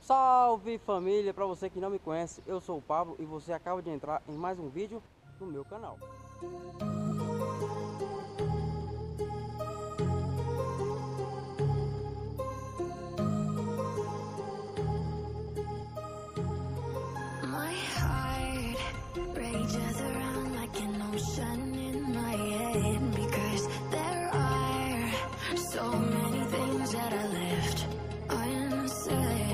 Salve família, para você que não me conhece, eu sou o Pablo e você acaba de entrar em mais um vídeo no meu canal. My heart rages around like an ocean in my head, because there are so many things that I left unsaid.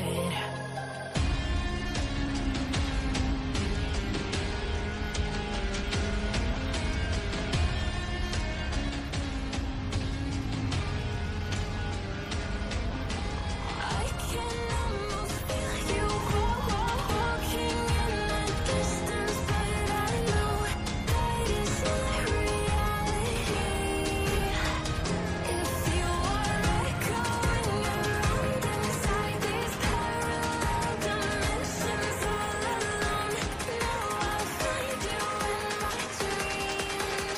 I can almost feel you walking in the distance, but I know that isn't reality. If you are echoing around inside these parallel dimensions all alone, now I'll find you in my dreams.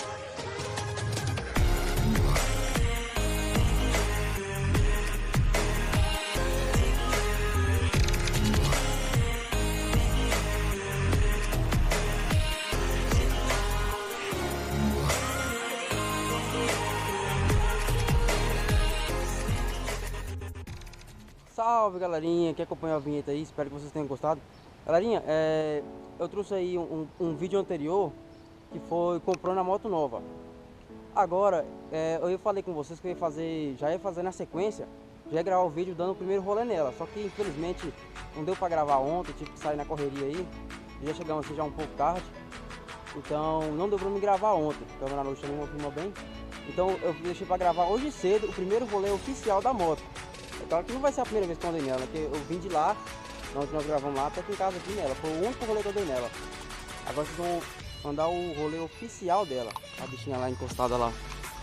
Salve galerinha que acompanha a vinheta aí, espero que vocês tenham gostado. Galerinha, eu trouxe aí um vídeo anterior que foi comprando a moto nova. Agora, eu falei com vocês que eu já ia fazer na sequência, já ia gravar o vídeo dando o primeiro rolê nela. Só que infelizmente não deu pra gravar ontem, tive que sair na correria aí. Já chegamos assim já um pouco tarde, então não deu pra me gravar ontem, então na noite também não filma bem. Então eu deixei pra gravar hoje cedo o primeiro rolê oficial da moto. É claro que não vai ser a primeira vez que eu andei nela, porque eu vim de lá, nós gravamos lá, até aqui em casa aqui nela. Foi o único rolê que eu dei nela. Agora vocês vão mandar o rolê oficial dela. A bichinha lá encostada lá.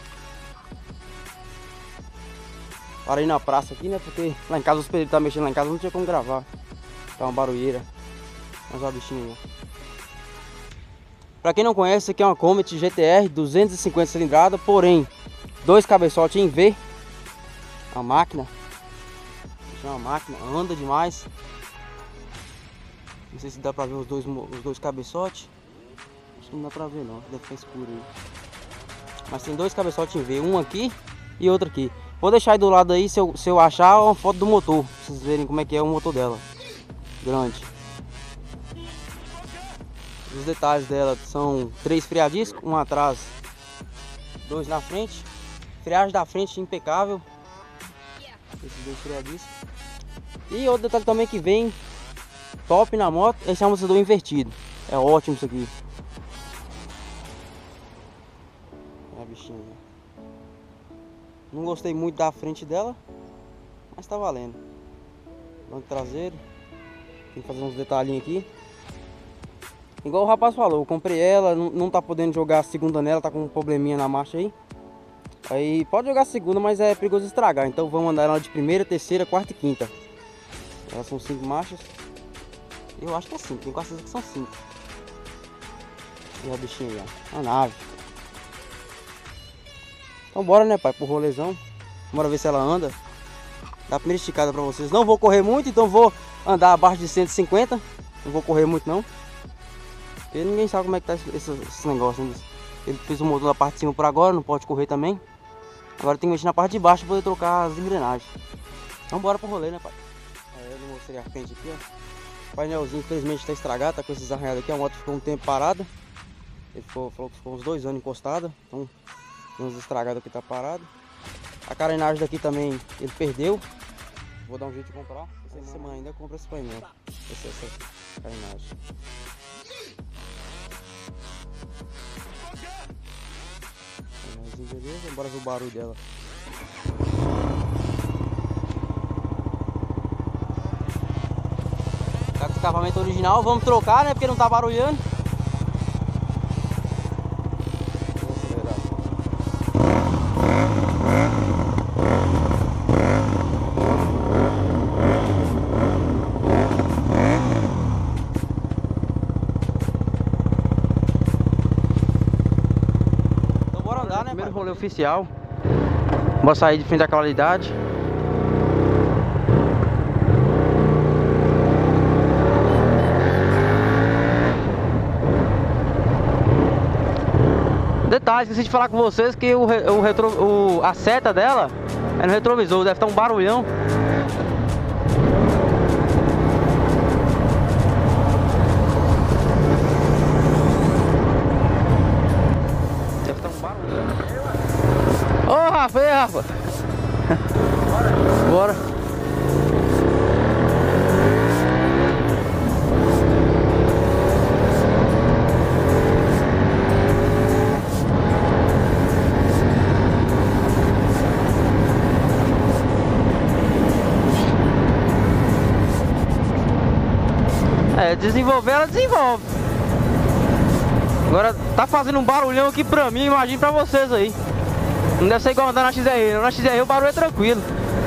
Parei na praça aqui, né? Porque lá em casa os pedreiros estavam mexendo lá em casa, não tinha como gravar. Tá uma barulheira. Mas olha a bichinha aí. Pra quem não conhece, isso aqui é uma Comet GTR 250 cilindrada, porém 2 cabeçotes em V. A máquina. É uma máquina, anda demais. Não sei se dá pra ver os dois cabeçotes. Acho que não dá pra ver não, deve ficar escuro aí. Mas tem 2 cabeçotes em V, um aqui e outro aqui. Vou deixar aí do lado aí, se eu achar, uma foto do motor, pra vocês verem como é que é o motor dela. Grande. Os detalhes dela são 3 freadiscos, um atrás, 2 na frente. Freagem da frente impecável. Esses 2 freadiscos. E outro detalhe também que vem top na moto, esse amortecedor invertido. É ótimo isso aqui. É a bichinha. Não gostei muito da frente dela, mas tá valendo. Banco traseiro. Tem que fazer uns detalhinhos aqui. Igual o rapaz falou, eu comprei ela, não tá podendo jogar a segunda nela, tá com um probleminha na marcha aí. Aí pode jogar a segunda, mas é perigoso estragar. Então vamos andar ela de primeira, terceira, quarta e quinta. Elas são 5 marchas. Eu acho que é 5, tenho quase certeza que são 5. E a bichinha aí, ó, a nave. Então bora, né, pai, pro rolezão. Bora ver se ela anda. Dá a primeira esticada pra vocês. Não vou correr muito, então vou andar abaixo de 150. Não vou correr muito não, porque ninguém sabe como é que tá esse negócio, né? Ele fez o motor da parte de cima por agora, não pode correr também. Agora tem que mexer na parte de baixo para poder trocar as engrenagens. Então bora pro rolê, né, pai? Aí eu não mostrei a frente aqui, ó. O painelzinho infelizmente tá estragado, tá com esses arranhados aqui. A moto ficou um tempo parada. Ele falou que ficou uns 2 anos encostada. Então tem uns estragados aqui, tá parado. A carenagem daqui também ele perdeu. Vou dar um jeito de comprar. Essa semana ainda compra esse painel. Essa carenagem. Beleza, bora ver o barulho dela. Tá com o escapamento original, vamos trocar, né? Porque não tá barulhando. Então bora andar, né? Primeiro rolê oficial. Vou sair de frente da claridade. esqueci de falar com vocês que a seta dela é no retrovisor, deve estar um barulhão. Deve estar um barulhão. Ô, Rafa, e aí, Rafa? Bora. Desenvolver, ela desenvolve. Agora tá fazendo um barulhão aqui pra mim, imagina pra vocês aí. Não deve ser igual andar na XR, na XR o barulho é tranquilo.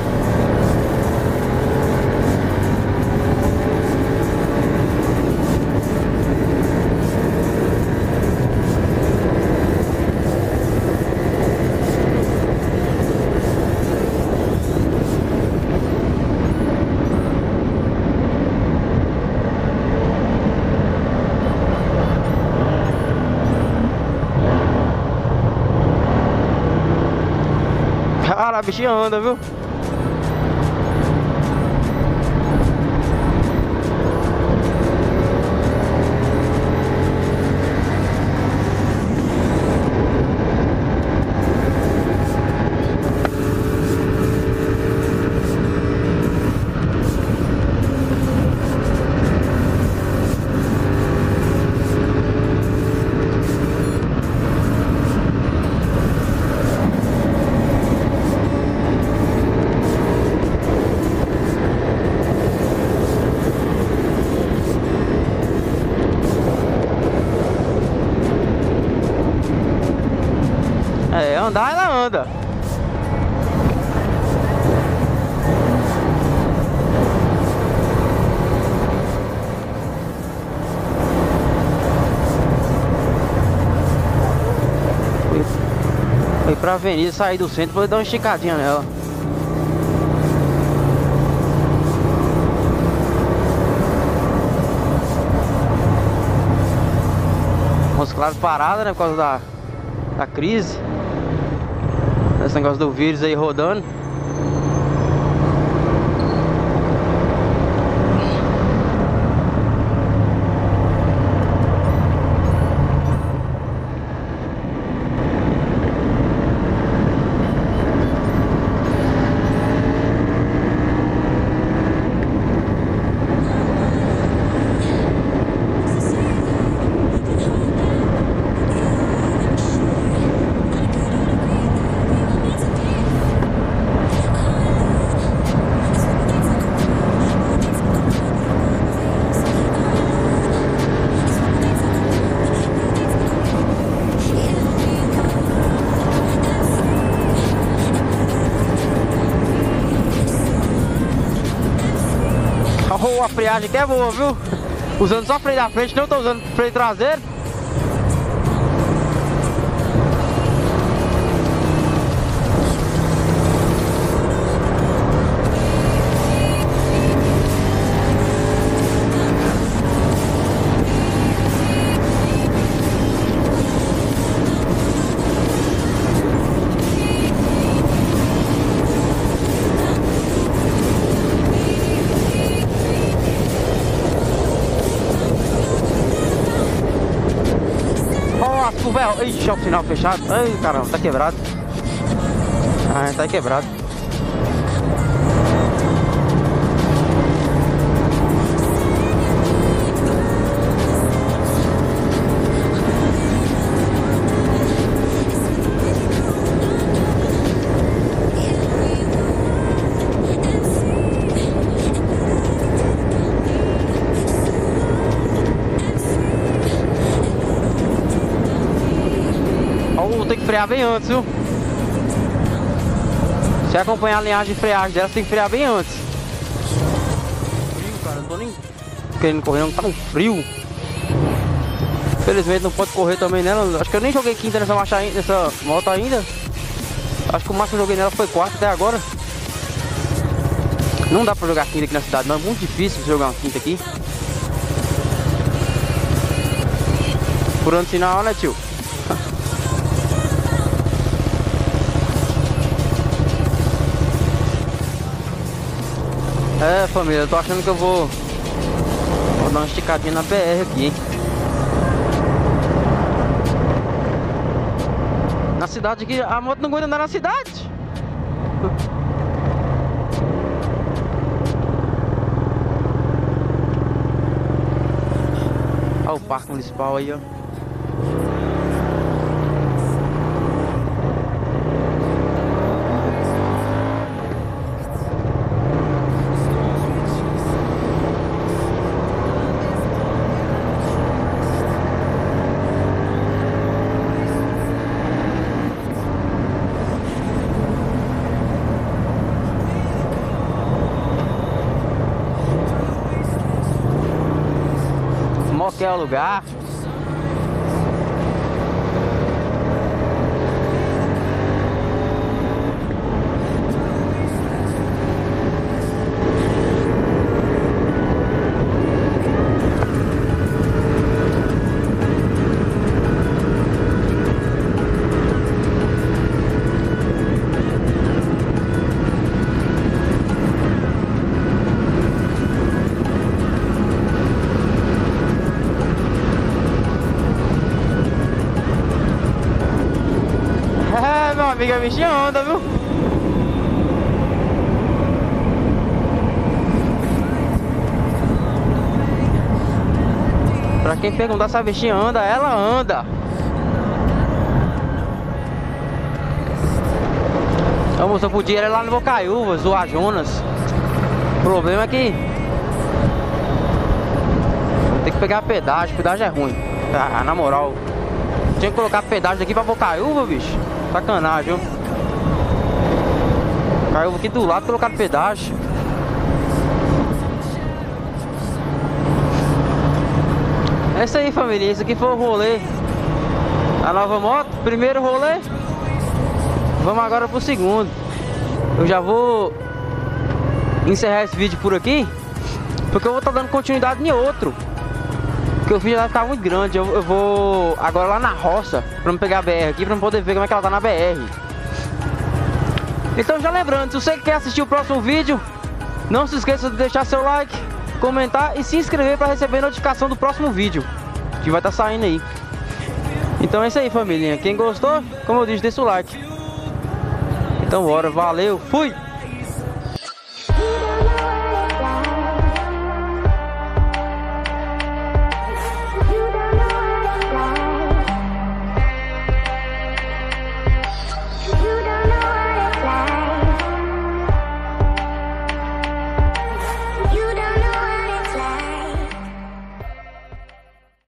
Cara, a bichinha anda, viu? Andar, ela anda. Fui pra avenida, sair do centro, vou dar uma esticadinha nela. Os claros parados, né, por causa da crise. Esse negócio do vírus aí rodando. A freagem que é boa, viu? Usando só freio da frente, não tô usando freio traseiro. Ixi, o sinal fechado. Ai, caramba, tá quebrado. Ah, tá quebrado. Tem que frear bem antes, viu? Se acompanhar a linhagem de freagem dela, você tem que frear bem antes. Frio, cara, não tô nem querendo correr, não, tá um frio. Infelizmente não pode correr também nela. Acho que eu nem joguei quinta nessa moto ainda. Acho que o máximo que eu joguei nela foi quarta até agora. Não dá pra jogar quinta aqui na cidade, não. É muito difícil jogar uma quinta aqui. Furando sinal, né, tio? É, família, eu tô achando que eu vou dar uma esticadinha na BR aqui. Na cidade aqui, a moto não aguenta andar na cidade. Olha o parque municipal aí, ó. Qualquer lugar. Meu amigo, a bichinha anda, viu? Pra quem perguntar se a bichinha anda, ela anda. A moça podia ir lá no Bocaiúva, zoar Jonas. O problema é que tem que pegar pedágio é ruim. Ah, na moral, tinha que colocar pedágio daqui pra Bocaiúva, bicho. Sacanagem, viu? Caiu aqui do lado, colocaram pedágio. É isso aí, família. Esse aqui foi o rolê. A nova moto, primeiro rolê. Vamos agora pro segundo. Eu já vou encerrar esse vídeo por aqui, porque eu vou estar dando continuidade em outro. Porque o vídeo vai ficar muito grande. Eu vou agora lá na roça pra me pegar a BR aqui, pra eu poder ver como é que ela tá na BR. Então já lembrando, se você quer assistir o próximo vídeo, não se esqueça de deixar seu like, comentar e se inscrever para receber notificação do próximo vídeo que vai estar saindo aí. Então é isso aí, família. Quem gostou, como eu disse, deixa o like. Então bora, valeu, fui!